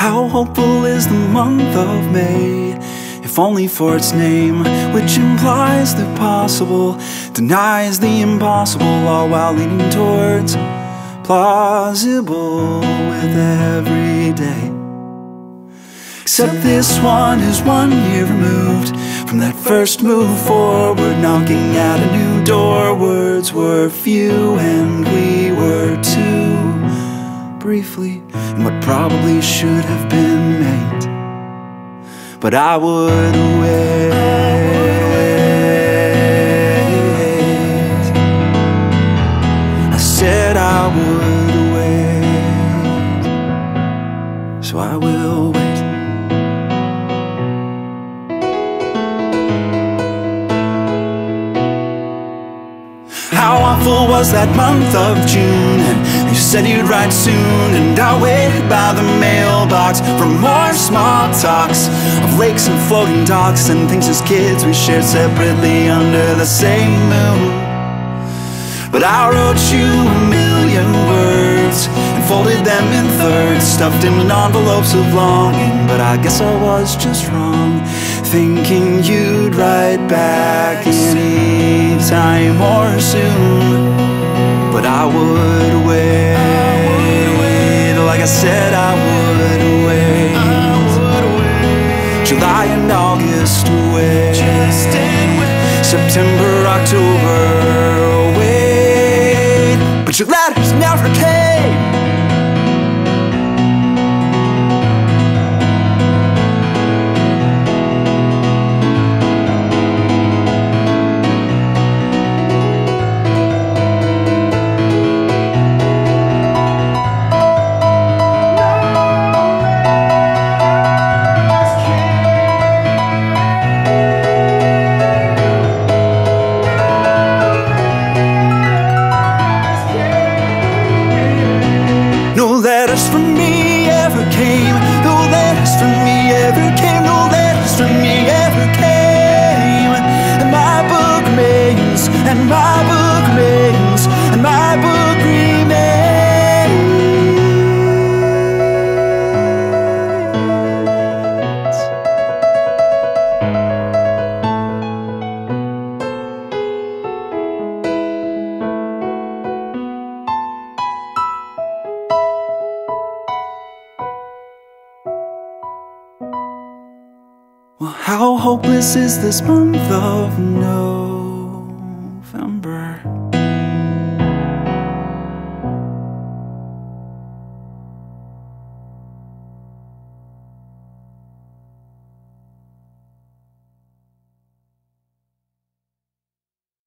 How hopeful is the month of May, if only for its name, which implies the possible, denies the impossible, all while leaning towards plausible with every day. Except this one is 1 year removed from that first move forward, knocking at a new door. Words were few and we were two, briefly, in what probably should have been mate. But I would wait. I said I would wait, so I will wait. How awful was that month of June, and you said you'd write soon, and I waited by the mailbox for more small talks of lakes and floating docks and things as kids we shared separately under the same moon. But I wrote you a million words and folded them in thirds, stuffed in envelopes of longing. But I guess I was just wrong, thinking you'd write back any time or soon. But I would wait, like I said I would wait. July and August wait, September, October wait. But your letters never came. No letters from me ever came. No letters from me ever came. No letters from me ever came. And my book remains. And my book remains. And my book remains. Well, how hopeless is this month of November?